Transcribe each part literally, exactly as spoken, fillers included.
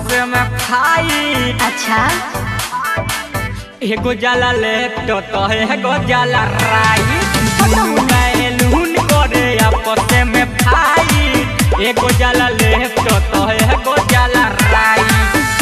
में खाई। अच्छा एगो जाला लेफ्ट तो एगो जाला राइट, बैलून करे आपस में फाइट। एगो जाला लेफ्ट तो एगो जाला राइट।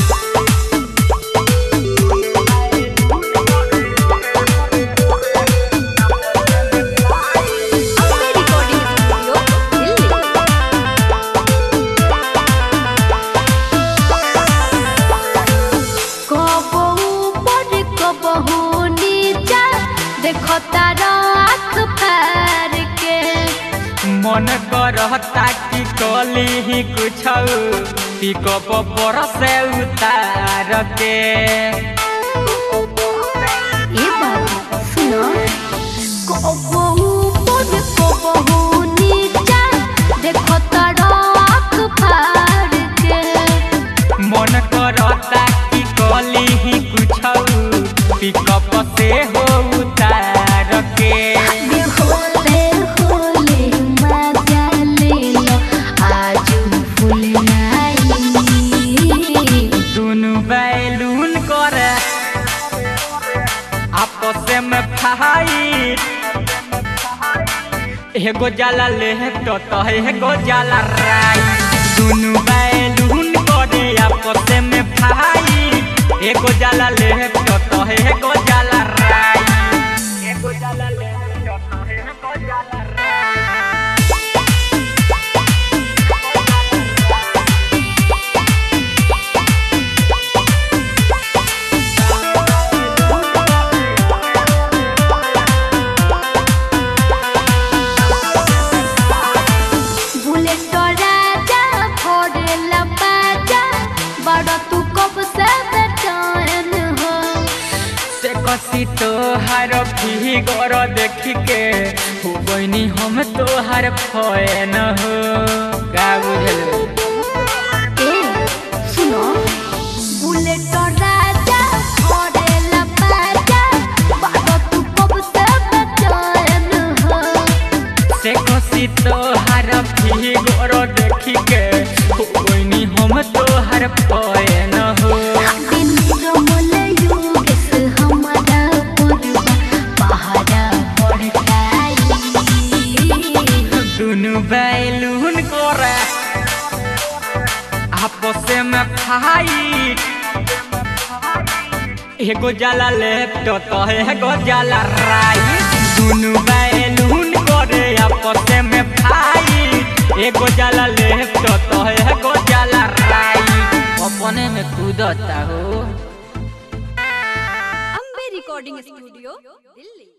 मन करता कि कली ही कुछ पिकअप पर से उतार के। ये बात सुनो, कबहू पर कबहू नीचा देखो तारा आँख फाड़ के। मन करता कि कली ही कुछ पिकअप से हो उतार के। बैलून करे आपस में फाइट। एगो जाला लेफ्ट तो एगो जाला राइट। दोनों बैलून करे आपस में फाइट। एगो जाला लेफ्ट तो एगो जाला राइट। एगो जाला लेफ्ट तो एगो जाला राइट। कसी तोहार फिगर देख के हो बनी हम तोहार फैन हो। का बुझल? सुनो, बुलेट राजा फरेला बाजा, बाबा तू कब से बेचैन हो। से कसी तोहार फिगर देख के हो बनी हम तोहार फैन हो। बैलून करे आपस में फाइट। एगो जाला लेफ्ट तो एगो जाला राइट। दोनों बैलून करे आपस में फाइट। एगो जाला लेफ्ट तो एगो जाला राइट। अपने में कूदता हो। Ambe recording studio Delhi.